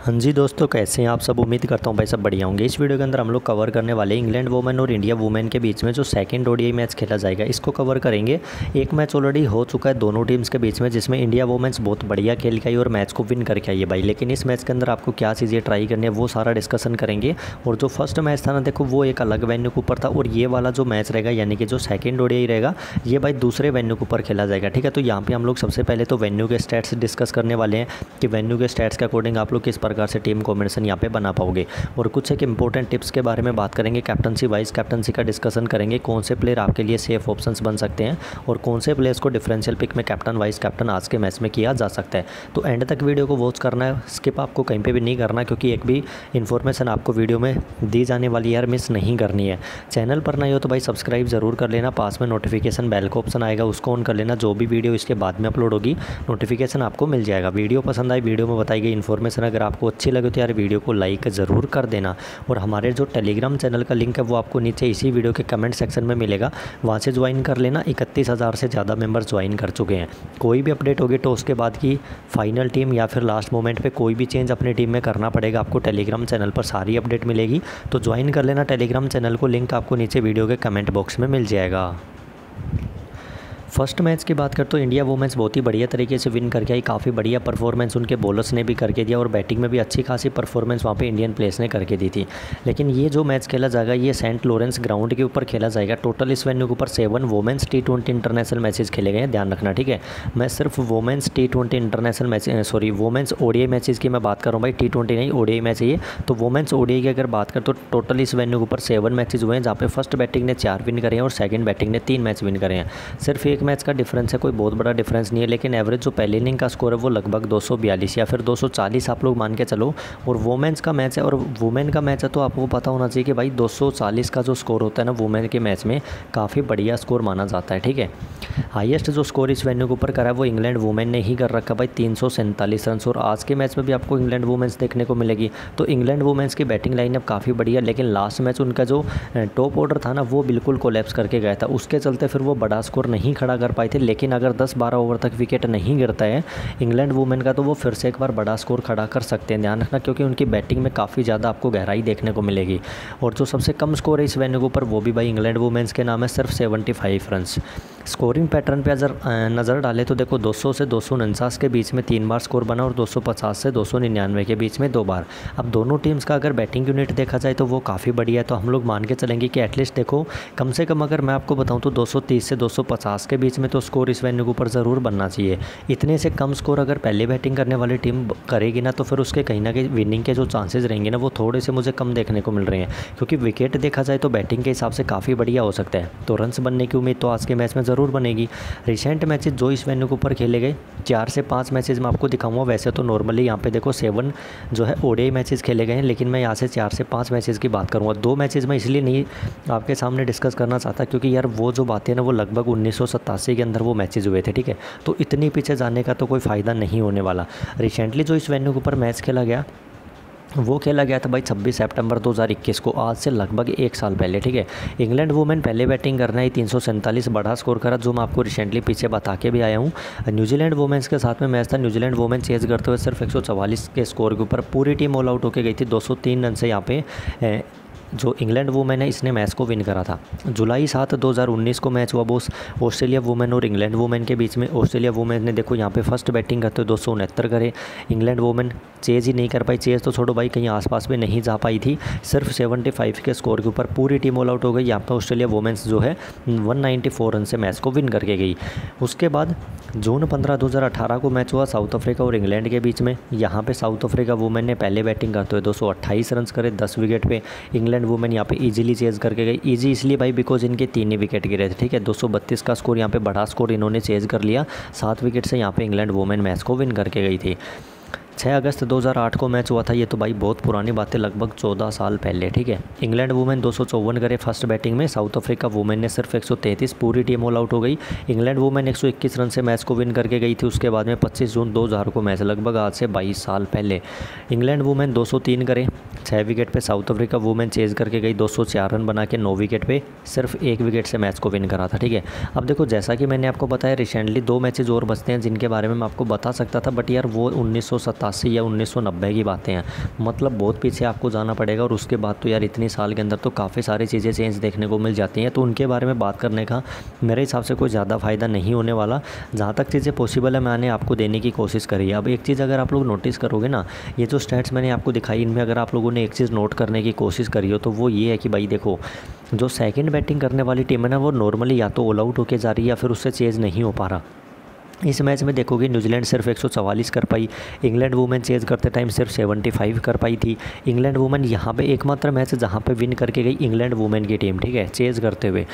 हाँ जी दोस्तों, कैसे हैं आप सब। उम्मीद करता हूँ भाई सब बढ़िया होंगे। इस वीडियो के अंदर हम लोग कवर करने वाले इंग्लैंड वुमेन और इंडिया वुमेन के बीच में जो सेकंड ओडीआई मैच खेला जाएगा, इसको कवर करेंगे। एक मैच ऑलरेडी हो चुका है दोनों टीम्स के बीच में, जिसमें इंडिया वुमेन्स बहुत बढ़िया खेल के आई और मैच को विन करके आई है भाई। लेकिन इस मैच के अंदर आपको क्या चीज़ें ट्राई करनी है वो सारा डिस्कशन करेंगे। और जो फर्स्ट मैच था ना, देखो वो एक अलग वेन्यू के ऊपर था, और ये वाला जो मैच रहेगा यानी कि जो सेकंड ओडीआई रहेगा, ये भाई दूसरे वेन्यू के ऊपर खेला जाएगा। ठीक है, तो यहाँ पे हम लोग सबसे पहले तो वेन्यू के स्टैट्स डिस्कस करने वाले हैं कि वेन्यू के स्टैट्स के अकॉर्डिंग आप लोग किस प्रकार से टीम कॉम्बिनेशन यहाँ पे बना पाओगे। और कुछ एक इंपॉर्टेंट टिप्स के बारे में बात करेंगे। कैप्टनसी वाइस कैप्टनसी का डिस्कशन करेंगे, कौन से प्लेयर आपके लिए सेफ ऑप्शंस बन सकते हैं और कौन से प्लेयर्स को डिफरेंशियल पिक में कैप्टन वाइस कैप्टन आज के मैच में किया जा सकता है। तो एंड तक वीडियो को वॉच करना है, स्किप आपको कहीं पे भी नहीं करना, क्योंकि एक भी इन्फॉर्मेशन आपको वीडियो में दी जाने वाली यार मिस नहीं करनी है। चैनल पर नहीं हो तो भाई सब्सक्राइब ज़रूर कर लेना, पास में नोटिफिकेशन बेल का ऑप्शन आएगा, उसको ऑन कर लेना। जो भी वीडियो इसके बाद में अपलोड होगी नोटिफिकेशन आपको मिल जाएगा। वीडियो पसंद आई, वीडियो में बताई गई इन्फॉर्मेशन अगर आपको अच्छी लगे तो यार वीडियो को लाइक ज़रूर कर देना। और हमारे जो टेलीग्राम चैनल का लिंक है वो आपको नीचे इसी वीडियो के कमेंट सेक्शन में मिलेगा, वहाँ से ज्वाइन कर लेना। 31,000 से ज़्यादा मेंबर्स ज्वाइन कर चुके हैं। कोई भी अपडेट होगी टॉस के बाद की फाइनल टीम या फिर लास्ट मोमेंट पे कोई भी चेंज अपनी टीम में करना पड़ेगा, आपको टेलीग्राम चैनल पर सारी अपडेट मिलेगी। तो ज्वाइन कर लेना टेलीग्राम चैनल को, लिंक आपको नीचे वीडियो के कमेंट बॉक्स में मिल जाएगा। फर्स्ट मैच की बात करते तो इंडिया वुमेन्स बहुत ही बढ़िया तरीके से विन करके आई। काफ़ी बढ़िया परफॉर्मेंस उनके बॉलर्स ने भी करके दिया और बैटिंग में भी अच्छी खासी परफॉर्मेंस वहाँ पे इंडियन प्लेयर्स ने करके दी थी। लेकिन ये जो मैच खेला जाएगा ये सेंट लॉरेंस ग्राउंड के ऊपर खेला जाएगा। टोटल इस वेन्यू के ऊपर 7 वुमेन्स T20 इंटरनेशनल मैचेस खेले गए हैं, ध्यान रखना। ठीक है, मैं सिर्फ women's T20 international match women's ODI matches की मैं बात कर रहा हूँ भाई, T20 नहीं ODI मैच है ये। तो वुमेन्स ODI की अगर बात करें तो टोटल इस वेन्यू के ऊपर 7 मैचेज हुए हैं, जहाँ पे फर्स्ट बैटिंग ने 4 विन करे हैं और सेकंड बैटिंग ने 3 मैच विन करे हैं। सिर्फ एक मैच का डिफरेंस है, कोई बहुत बड़ा डिफरेंस नहीं है। लेकिन एवरेज जो पहले इनिंग का स्कोर है वो लगभग 242 या फिर 240 आप लोग मान के चलो। और वुमेन्स का मैच है और वुमेन का मैच है, तो आपको पता होना चाहिए कि भाई 240 का जो स्कोर होता है ना वुमेन के मैच में, काफ़ी बढ़िया स्कोर माना जाता है। ठीक है, हाईएस्ट जो स्कोर इस वेन्यू के ऊपर करा है वो इंग्लैंड वुमेन ने ही कर रखा भाई, 347 रन। और आज के मैच में भी आपको इंग्लैंड वुमेन्स देखने को मिलेगी। तो इंग्लैंड वुमेन्स की बैटिंग लाइनअप काफ़ी बढ़िया, लेकिन लास्ट मैच उनका जो टॉप ऑर्डर था ना वो बिल्कुल कोलैप्स करके गया था। उसके चलते फिर वो बड़ा स्कोर नहीं खड़ा कर पाए थे। लेकिन अगर 10-12 ओवर तक विकेट नहीं गिरता है इंग्लैंड वुमेन का, तो वो फिर से एक बार बड़ा स्कोर खड़ा कर सकते हैं, ध्यान रखना, क्योंकि उनकी बैटिंग में काफ़ी ज़्यादा आपको गहराई देखने को मिलेगी। और जो सबसे कम स्कोर है इस वेन्यू के ऊपर वो भी भाई इंग्लैंड वुमेन्स के नाम है, सिर्फ 75 रन। स्कोरिंग पैटर्न पे अगर नज़र डालें तो देखो 200 से 249 के बीच में 3 बार स्कोर बना और 250 से 299 के बीच में 2 बार। अब दोनों टीम्स का अगर बैटिंग यूनिट देखा जाए तो वो काफ़ी बढ़िया है। तो हम लोग मान के चलेंगे कि एटलीस्ट देखो कम से कम अगर मैं आपको बताऊँ तो 230 से 250 के बीच में तो स्कोर इस वेन्यू के ऊपर ज़रूर बनना चाहिए। इतने से कम स्कोर अगर पहले बैटिंग करने वाली टीम करेगी ना, तो फिर उसके कहीं ना कहीं विनिंग के जो चांसेस रहेंगे ना वो थोड़े से मुझे कम देखने को मिल रहे हैं, क्योंकि विकेट देखा जाए तो बैटिंग के हिसाब से काफ़ी बढ़िया हो सकता है। तो रन्स बनने की उम्मीद तो आज के मैच में ज़रूर बनेगी। रिसेंट मैचेस जो इस वेन्यू के ऊपर खेले गए 4 से 5 मैचेस मैं आपको दिखाऊंगा। वैसे तो नॉर्मली यहाँ पे देखो 7 जो है ODI मैचेस खेले गए हैं, लेकिन मैं यहाँ से 4 से 5 मैचेस की बात करूँगा। 2 मैचेस मैं इसलिए नहीं आपके सामने डिस्कस करना चाहता, क्योंकि यार वो जो बातें ना वो लगभग 1987 के अंदर वो मैचेस हुए थे। ठीक है, तो इतनी पीछे जाने का तो कोई फ़ायदा नहीं होने वाला। रिसेंटली जो इस वेन्यू के ऊपर मैच खेला गया वो खेला गया था भाई 26 सितंबर 2021 को, आज से लगभग 1 साल पहले। ठीक है, इंग्लैंड वुमेन पहले बैटिंग करना ही 347 बड़ा स्कोर करा, जो मैं आपको रिसेंटली पीछे बता के भी आया हूँ। न्यूजीलैंड वुमेन्स के साथ में मैच था, न्यूजीलैंड वुमेन चेज करते हुए सिर्फ 144 के स्कोर के ऊपर पूरी टीम ऑल आउट होकर गई थी। 203 रन से यहाँ पे जो इंग्लैंड वुमेन है इसने मैच को विन करा था। जुलाई 7, 2019 को मैच हुआ बोस ऑस्ट्रेलिया वुमेन और इंग्लैंड वुमेन के बीच में। ऑस्ट्रेलिया वुमेन ने देखो यहाँ पे फर्स्ट बैटिंग करते हुए 269 करे। इंग्लैंड वुमेन चेज ही नहीं कर पाई, चेज तो छोड़ो भाई कहीं आसपास में नहीं जा पाई थी। सिर्फ 75 के स्कोर के ऊपर पूरी टीम ऑल आउट हो गई। यहाँ पर ऑस्ट्रेलिया वुमेन्स जो है 194 रन से मैच को विन करके गई। उसके बाद जून 15, 2018 को मैच हुआ साउथ अफ्रीका और इंग्लैंड के बीच में। यहाँ पे साउथ अफ्रीका वुमेन ने पहले बैटिंग करते हुए 228 रन करे 10 विकेट पे। इंग्लैंड वुमेन यहाँ पे इजीली चेज करके गई। इजी इसलिए भाई बिकॉज इनके 3 ही विकेट गिरे थे। ठीक है, 232 का स्कोर यहाँ पे बड़ा स्कोर इन्होंने चेज कर लिया। 7 विकेट से यहाँ पे इंग्लैंड वुमेन मैच को विन करके गई थी। 6 अगस्त 2008 को मैच हुआ था। ये तो भाई बहुत पुरानी बात है, लगभग 14 साल पहले। ठीक है, इंग्लैंड वुमेन 254 करे फर्स्ट बैटिंग में। साउथ अफ्रीका वुमेन ने सिर्फ 133, पूरी टीम ऑल आउट हो गई। इंग्लैंड वुमेन 121 रन से मैच को विन करके गई थी। उसके बाद में 25 जून 2000 को मैच, लगभग आज से 22 साल पहले। इंग्लैंड वुमेन 203 करे 6 विकेट पे। साउथ अफ्रीका वुमेन चेज करके गई 204 रन बना के 9 विकेट पे, सिर्फ 1 विकेट से मैच को विन करा था। ठीक है, अब देखो जैसा कि मैंने आपको बताया रिसेंटली 2 मैचेज और बचते हैं जिनके बारे में मैं आपको बता सकता था, बट यार वो 1987 1988 या 1990 की बातें हैं, मतलब बहुत पीछे आपको जाना पड़ेगा। और उसके बाद तो यार इतनी साल के अंदर तो काफ़ी सारी चीज़ें चेंज देखने को मिल जाती हैं, तो उनके बारे में बात करने का मेरे हिसाब से कोई ज़्यादा फ़ायदा नहीं होने वाला। जहाँ तक चीज़ें पॉसिबल है मैंने आपको देने की कोशिश करी है। अब एक चीज़ अगर आप लोग नोटिस करोगे ना, ये जो स्टैट्स मैंने आपको दिखाई, इनमें अगर आप लोगों ने एक चीज़ नोट करने की कोशिश करी हो तो वो ये है कि भाई देखो, जो सेकंड बैटिंग करने वाली टीम है ना, वो नॉर्मली या तो ऑल आउट होके जा रही है या फिर उससे चेज़ नहीं हो पा रहा। इस मैच में देखोगे न्यूजीलैंड सिर्फ 144 कर पाई, इंग्लैंड वुमेन चेज़ करते टाइम सिर्फ 75 कर पाई थी। इंग्लैंड वुमेन यहाँ पे एकमात्र मैच जहाँ पे विन करके गई इंग्लैंड वुमेन की टीम, ठीक है, चेज़ करते हुए।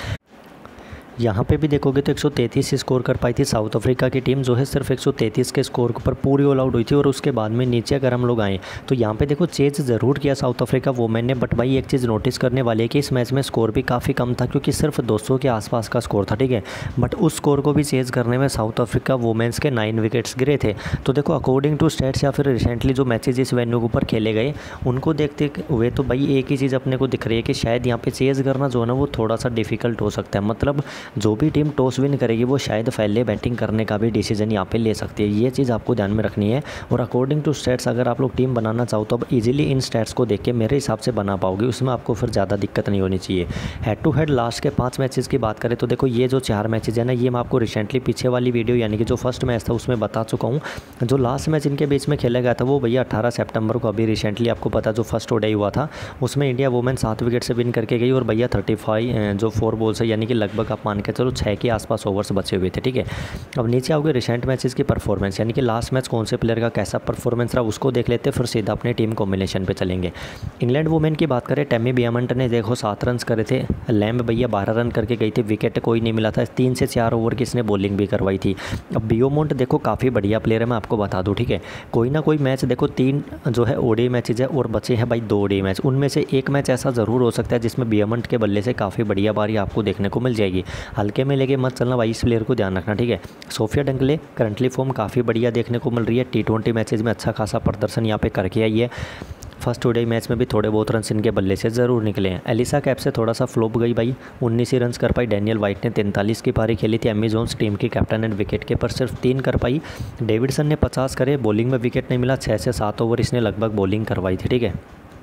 यहाँ पे भी देखोगे तो 133 स्कोर कर पाई थी साउथ अफ्रीका की टीम, जो है सिर्फ 133 के स्कोर पर पूरी ऑल आउट हुई थी। और उसके बाद में नीचे अगर हम लोग आएँ तो यहाँ पे देखो चेज़ ज़रूर किया साउथ अफ्रीका वुमेन ने, बट भाई एक चीज़ नोटिस करने वाली है कि इस मैच में स्कोर भी काफ़ी कम था, क्योंकि सिर्फ 200 के आसपास का स्कोर था, ठीक है। बट उस स्कोर को भी चेज़ करने में साउथ अफ्रीका वुमेन्स के 9 विकेट्स गिरे थे। तो देखो अकॉर्डिंग टू स्टैट्स या फिर रिसेंटली जो मैचेज इस वेन्यू के ऊपर खेले गए उनको देखते हुए तो भाई एक ही चीज़ अपने को दिख रही है कि शायद यहाँ पे चेज़ करना जो है ना वो थोड़ा सा डिफ़िकल्ट हो सकता है। मतलब जो भी टीम टॉस विन करेगी वो शायद पहले बैटिंग करने का भी डिसीजन यहाँ पे ले सकती है, ये चीज़ आपको ध्यान में रखनी है। और अकॉर्डिंग टू स्टैट्स अगर आप लोग टीम बनाना चाहो तो अब इजीली इन स्टैट्स को देख के मेरे हिसाब से बना पाओगे, उसमें आपको फिर ज़्यादा दिक्कत नहीं होनी चाहिए। हेड टू हेड लास्ट के 5 मैचेस की बात करें तो देखो ये जो 4 मैचेज है ना, ये मैं आपको रिसेंटली पीछे वाली वीडियो यानी कि जो फर्स्ट मैच था उसमें बता चुका हूँ। जो लास्ट मैच इनके बीच में खेला गया था वो भैया 18 सितंबर को, अभी रिसेंटली आपको पता जो फर्स्ट ODI हुआ था उसमें इंडिया वुमेन 7 विकेट से विन करके गई। और भैया 35 जो 4 बॉल्स है यानी कि लगभग आप मान के चलो 6 के आसपास ओवर्स बचे हुए थे, ठीक है। अब नीचे आओगे रिसेंट मैचेस की परफॉर्मेंस, यानी कि लास्ट मैच कौन से प्लेयर का कैसा परफॉर्मेंस रहा उसको देख लेते, फिर सीधा अपने टीम कॉम्बिनेशन पे चलेंगे। इंग्लैंड वुमेन की बात करें, टेमी बियामंट ने देखो 7 रन करे थे, लैम्ब भैया 12 रन करके गई थी, विकेट कोई नहीं मिला था, 3 से 4 ओवर की इसने बॉलिंग भी करवाई थी। अब बियोमोंट देखो काफ़ी बढ़िया प्लेयर है, मैं आपको बता दूँ, ठीक है। कोई ना कोई मैच देखो 3 जो है ODI मैचेज है और बचे हैं भाई 2 ODI मैच, उनमें से एक मैच ऐसा ज़रूर हो सकता है जिसमें बियामंट के बल्ले से काफ़ी बढ़िया बारी आपको देखने को मिल जाएगी। हल्के में लेके मत चलना भाई, इस प्लेयर को ध्यान रखना, ठीक है। सोफिया डंकले करंटली फॉर्म काफ़ी बढ़िया देखने को मिल रही है, T20 मैचेज में अच्छा खासा प्रदर्शन यहाँ पे करके आई है। फर्स्ट ODI मैच में भी थोड़े बहुत रन इनके बल्ले से ज़रूर निकले हैं। एलिसा कैप से थोड़ा सा फ्लॉप गई भाई, 19 ही रन कर पाई। डैनियल वाइट ने 43 की पारी खेली थी। एमी जोन्स टीम की कैप्टन एंड विकेट कीपर सिर्फ 3 कर पाई। डेविडसन ने 50 करे, बॉलिंग में विकेट नहीं मिला, 6 से 7 ओवर इसने लगभग बॉलिंग करवाई थी, ठीक है।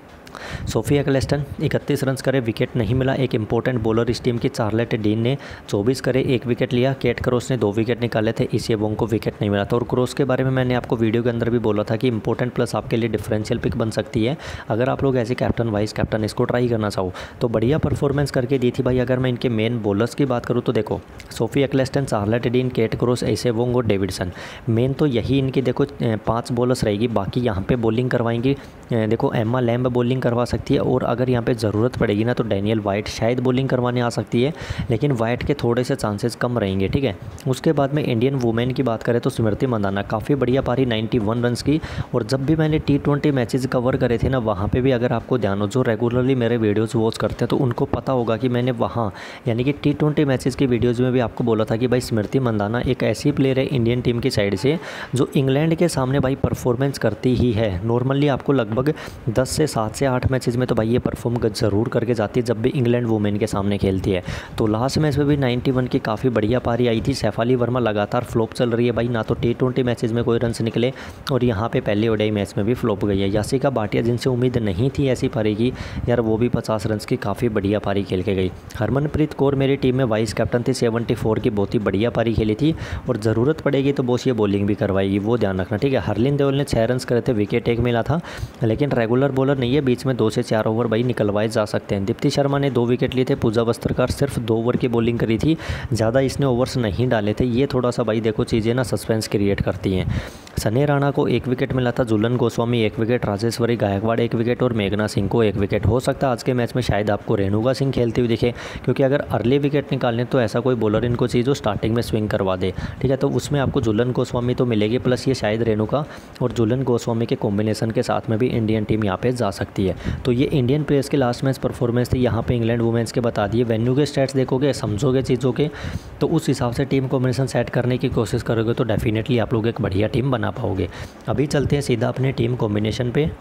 सोफिया क्लेस्टन 31 रन करे, विकेट नहीं मिला। एक इंपॉर्टेंट बॉलर इस टीम की चार्लेट डीन ने 24 करे, 1 विकेट लिया। केट क्रॉस ने 2 विकेट निकाले थे, इसे वोंग को विकेट नहीं मिला था। और क्रॉस के बारे में मैंने आपको वीडियो के अंदर भी बोला था कि इंपॉर्टेंट प्लस आपके लिए डिफरेंशियल पिक बन सकती है अगर आप लोग ऐसे कैप्टन वाइस कैप्टन इसको ट्राई करना चाहो तो। बढ़िया परफॉर्मेंस करके दी थी भाई। अगर मैं इनके मेन बॉलर्स की बात करूँ तो देखो Sophia Ecclestone, Charlotte Dean, Kate Cross, Issy Wong और डेविडसन, मेन तो यही इनकी देखो 5 बॉलर्स रहेगी। बाकी यहाँ पे बॉलिंग करवाएंगी, देखो एम्मा लैम्ब बॉलिंग करवा सकती है, और अगर यहाँ पे ज़रूरत पड़ेगी ना तो डैनियल वाइट शायद बॉलिंग करवाने आ सकती है, लेकिन वाइट के थोड़े से चांसेस कम रहेंगे, ठीक है। उसके बाद में इंडियन वुमेन की बात करें तो स्मृति मंदाना काफ़ी बढ़िया पारी 91 रन्स की। और जब भी मैंने T20 मैचेस कवर करे थे ना, वहाँ पे भी अगर आपको ध्यान हो, जो रेगुलरली मेरे वीडियोज़ वॉच करते हैं तो उनको पता होगा कि मैंने वहाँ यानी कि T20 मैचेस की वीडियोज़ में भी आपको बोला था कि भाई स्मृति मंदाना एक ऐसी प्लेयर है इंडियन टीम की साइड से जो इंग्लैंड के सामने भाई परफॉर्मेंस करती ही है। नॉर्मली आपको लगभग 10 से 7 से 8 मैचेस में तो भाई ये परफॉर्म ज़रूर करके जाती है जब भी इंग्लैंड वुमेन के सामने खेलती है। तो लास्ट मैच में भी 91 की काफ़ी बढ़िया पारी आई थी। सैफाली वर्मा लगातार फ्लॉप चल रही है भाई, ना तो T20 मैचेस में कोई रन्स निकले और यहाँ पे पहले ODI मैच में भी फ्लॉप गई है। यासिका भाटिया जिनसे उम्मीद नहीं थी ऐसी पारी की, यार वो भी 50 रन्स की काफ़ी बढ़िया पारी खेल के गई। हरमनप्रीत कौर मेरी टीम में वाइस कैप्टन थी, 74 की बहुत ही बढ़िया पारी खेली थी, और ज़रूरत पड़ेगी तो बॉस ये बॉलिंग भी करवाएगी, वो ध्यान रखना, ठीक है। हरलिन देओल ने 6 रन्स करे थे, विकेट 1 मिला था, लेकिन रेगुलर बॉलर नहीं है, बीच में 2 से 4 ओवर भाई निकलवाए जा सकते हैं। दीप्ति शर्मा ने 2 विकेट लिए थे। पूजा वस्त्रकार सिर्फ 2 ओवर की बॉलिंग करी थी, ज़्यादा इसने ओवर्स नहीं डाले थे। ये थोड़ा सा भाई देखो चीज़ें ना सस्पेंस क्रिएट करती हैं। सनी राणा को 1 विकेट मिला था, झूलन गोस्वामी 1 विकेट, राजेश्वरी गायकवाड़ 1 विकेट और मेघना सिंह को 1 विकेट। हो सकता है आज के मैच में शायद आपको रेणुका सिंह खेलती हुई दिखे, क्योंकि अगर अर्ली विकेट निकालने तो ऐसा कोई बॉलर इनको चाहिए जो स्टार्टिंग में स्विंग करवा दे, ठीक है। तो उसमें आपको झूलन गोस्वामी तो मिलेगी, प्लस ये शायद रेणुका और झूलन गोस्वामी के कॉम्बिनेशन के साथ में भी इंडियन टीम यहाँ पे जा सकती है। तो ये इंडियन प्लेयर्स की लास्ट मैच परफॉर्मेंस थी। यहाँ पे इंग्लैंड वुमेन्स के बता दिए। वेन्यू के स्टैट्स देखोगे, समझोगे चीज़ों के, तो उस हिसाब से टीम कॉम्बिनेशन सेट करने की कोशिश करोगे तो डेफिनेटली आप लोग एक बढ़िया टीम बना पाओगे। अभी चलते हैं सीधा अपने टीम कॉम्बिनेशन पे।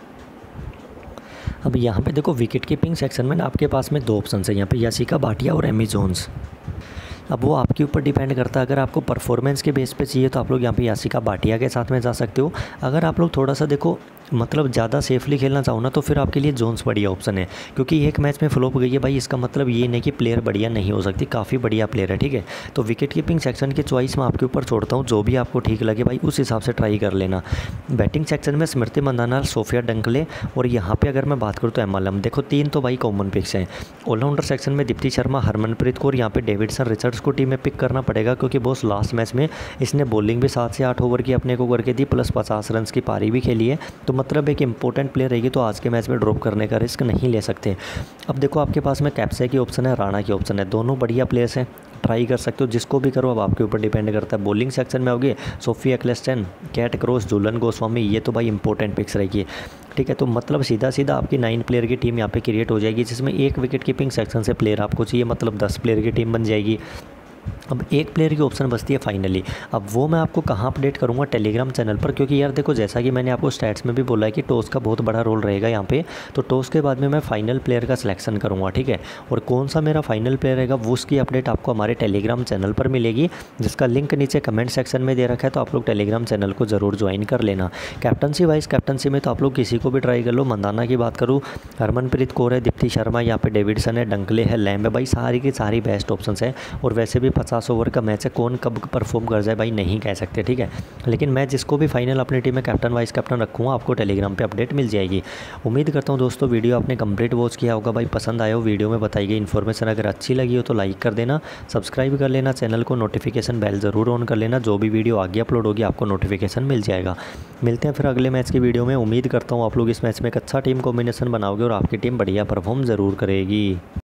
अब यहाँ पे देखो विकेट कीपिंग सेक्शन में ना आपके पास में 2 ऑप्शन है यहाँ पे, यासिका भाटिया और एमी जोन्स। अब वो आपके ऊपर डिपेंड करता है। अगर आपको परफॉर्मेंस के बेस पे चाहिए तो आप लोग यहाँ पे यासिका भाटिया के साथ में जा सकते हो। अगर आप लोग थोड़ा सा देखो मतलब ज़्यादा सेफली खेलना चाहो ना तो फिर आपके लिए जोन्स बढ़िया ऑप्शन है, क्योंकि एक मैच में फ्लॉप गई है भाई, इसका मतलब ये नहीं कि प्लेयर बढ़िया नहीं हो सकती, काफ़ी बढ़िया प्लेयर है, ठीक है। तो विकेट कीपिंग सेक्शन की चॉइस मैं आपके ऊपर छोड़ता हूँ, जो भी आपको ठीक लगे भाई उस हिसाब से ट्राई कर लेना। बैटिंग सेक्शन में स्मृति मंदाना, सोफिया डंकले और यहाँ पर अगर मैं बात करूँ तो एमएलएम, देखो 3 तो भाई कॉमन पिक्स हैं। ऑलराउंडर सेक्शन में दीप्ति शर्मा, हरमनप्रीत कौर, यहाँ पे डेविडसन रिचर्ड्स को टीम में पिक करना पड़ेगा, क्योंकि बॉस लास्ट मैच में इसने बॉलिंग भी 7 से 8 ओवर की अपने को करके दी, प्लस 50 रन की पारी भी खेली है। तो मतलब एक इंपॉर्टेंट प्लेयर रहेगी, तो आज के मैच में ड्रॉप करने का रिस्क नहीं ले सकते। अब देखो आपके पास में कैप्से की ऑप्शन है, राणा की ऑप्शन है, दोनों बढ़िया प्लेयर्स हैं, ट्राई कर सकते हो, जिसको भी करो अब आपके ऊपर डिपेंड करता है। बॉलिंग सेक्शन में होगी Sophie Ecclestone, Kat Cross, Jhulan Goswami, ये तो भाई इंपॉर्टेंट पिक्स रहेगी, ठीक है। तो मतलब सीधा सीधा आपकी 9 प्लेयर की टीम यहाँ पे क्रिएट हो जाएगी, जिसमें एक विकेट कीपिंग सेक्शन से प्लेयर आपको चाहिए, मतलब 10 प्लेयर की टीम बन जाएगी। अब एक प्लेयर की ऑप्शन बचती है फाइनली, अब वो मैं आपको कहाँ अपडेट करूँगा, टेलीग्राम चैनल पर, क्योंकि यार देखो जैसा कि मैंने आपको स्टैट्स में भी बोला है कि टॉस का बहुत बड़ा रोल रहेगा यहाँ पे। तो टॉस के बाद में मैं फाइनल प्लेयर का सिलेक्शन करूँगा, ठीक है। और कौन सा मेरा फाइनल प्लेयर रहेगा वो उसकी अपडेट आपको हमारे टेलीग्राम चैनल पर मिलेगी, जिसका लिंक नीचे कमेंट सेक्शन में दे रखा है, तो आप लोग टेलीग्राम चैनल को ज़रूर ज्वाइन कर लेना। कैप्टनसी वाइस कैप्टनसी में तो आप लोग किसी को भी ट्राई कर लो। मंदाना की बात करूँ, हरमनप्रीत कौर है, दीप्ति शर्मा, यहाँ पे डेविडसन है, डंकले है, लैम्ब है, भाई सारी की सारी बेस्ट ऑप्शन है। और वैसे भी 50 ओवर का मैच है, कौन कब परफॉर्म कर जाए भाई नहीं कह सकते, ठीक है। लेकिन मैं जिसको भी फाइनल अपनी टीम में कैप्टन वाइस कैप्टन रखूँगा, आपको टेलीग्राम पे अपडेट मिल जाएगी। उम्मीद करता हूँ दोस्तों वीडियो आपने कंप्लीट वॉच किया होगा भाई, पसंद आया हो, वीडियो में बताई गई इन्फॉर्मेशन अगर अच्छी लगी हो तो लाइक कर देना, सब्सक्राइब कर लेना चैनल को, नोटिफिकेशन बेल ज़रूर ऑन कर लेना, जो भी वीडियो आगे अपलोड होगी आपको नोटिफिकेशन मिल जाएगा। मिलते हैं फिर अगले मैच की वीडियो में। उम्मीद करता हूँ आप लोग इस मैच में एक अच्छा टीम कॉम्बिनेशन बनाओगे और आपकी टीम बढ़िया परफॉर्म ज़रूर करेगी।